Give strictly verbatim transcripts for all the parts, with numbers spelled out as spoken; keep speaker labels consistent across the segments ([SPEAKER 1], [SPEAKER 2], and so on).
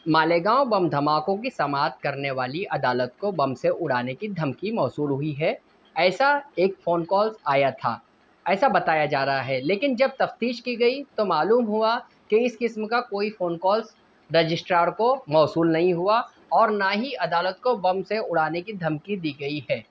[SPEAKER 1] मालेगांव बम धमाकों की समाअत करने वाली अदालत को बम से उड़ाने की धमकी मौसूल हुई है, ऐसा एक फ़ोन कॉल आया था, ऐसा बताया जा रहा है। लेकिन जब तफ्तीश की गई तो मालूम हुआ कि इस किस्म का कोई फ़ोन कॉल्स रजिस्ट्रार को मौसूल नहीं हुआ और ना ही अदालत को बम से उड़ाने की धमकी दी गई है।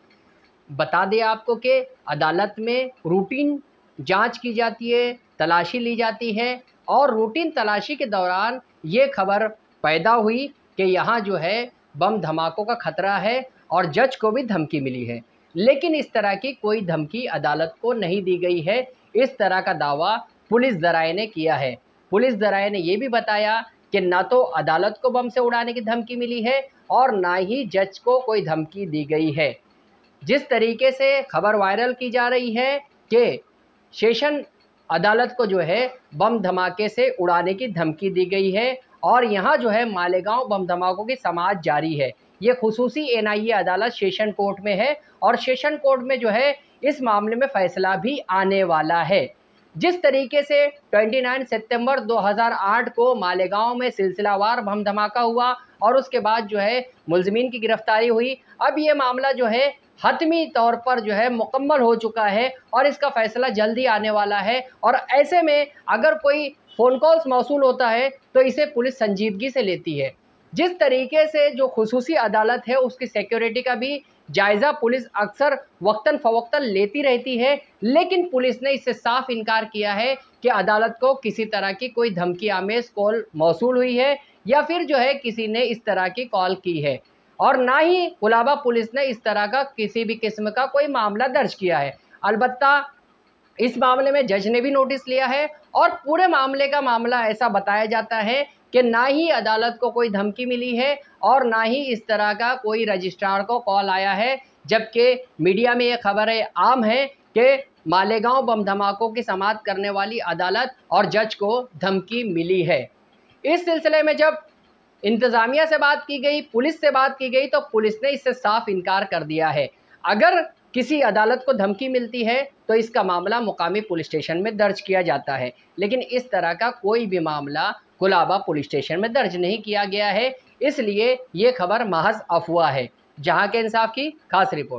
[SPEAKER 1] बता दें आपको कि अदालत में रूटीन जांच की जाती है, तलाशी ली जाती है और रूटीन तलाशी के दौरान ये खबर पैदा हुई कि यहाँ जो है बम धमाकों का खतरा है और जज को भी धमकी मिली है। लेकिन इस तरह की कोई धमकी अदालत को नहीं दी गई है, इस तरह का दावा पुलिस ज़राए ने किया है। पुलिस ज़राए ने ये भी बताया कि ना तो अदालत को बम से उड़ाने की धमकी मिली है और ना ही जज को कोई धमकी दी गई है। जिस तरीके से खबर वायरल की जा रही है कि सेशन अदालत को जो है बम धमाके से उड़ाने की धमकी दी गई है और यहाँ जो है मालेगांव बम धमाकों की समाअत जारी है। ये खुसूसी एन आई ए अदालत सेशन कोर्ट में है और सेशन कोर्ट में जो है इस मामले में फैसला भी आने वाला है। जिस तरीके से उनतीस सितंबर दो हज़ार आठ को मालेगांव में सिलसिलावार बम धमाका हुआ और उसके बाद जो है मुलजिमीन की गिरफ्तारी हुई, अब ये मामला जो है हतमी तौर पर जो है मुकम्मल हो चुका है और इसका फैसला जल्दी आने वाला है। और ऐसे में अगर कोई फ़ोन कॉल्स मौसूल होता है तो इसे पुलिस संजीदगी से लेती है। जिस तरीके से जो खुसूसी अदालत है उसकी सिक्योरिटी का भी जायज़ा पुलिस अक्सर वक्तन फ़वक्तन लेती रहती है, लेकिन पुलिस ने इससे साफ इनकार किया है कि अदालत को किसी तरह की कोई धमकी आमेज कॉल मौसूल हुई है या फिर जो है किसी ने इस तरह की कॉल की है और ना ही कुलाबा पुलिस ने इस तरह का किसी भी किस्म का कोई मामला दर्ज किया है। अलबत्ता इस मामले में जज ने भी नोटिस लिया है और पूरे मामले का मामला ऐसा बताया जाता है कि ना ही अदालत को कोई धमकी मिली है और ना ही इस तरह का कोई रजिस्ट्रार को कॉल आया है, जबकि मीडिया में ये खबरें आम है कि मालेगांव बम धमाकों की समाअत करने वाली अदालत और जज को धमकी मिली है। इस सिलसिले में जब इंतज़ामिया से बात की गई, पुलिस से बात की गई, तो पुलिस ने इससे साफ इनकार कर दिया है। अगर किसी अदालत को धमकी मिलती है तो इसका मामला मुकामी पुलिस स्टेशन में दर्ज किया जाता है, लेकिन इस तरह का कोई भी मामला कुलाबा पुलिस स्टेशन में दर्ज नहीं किया गया है। इसलिए ये खबर महज अफवाह है। जहां के इंसाफ की खास रिपोर्ट।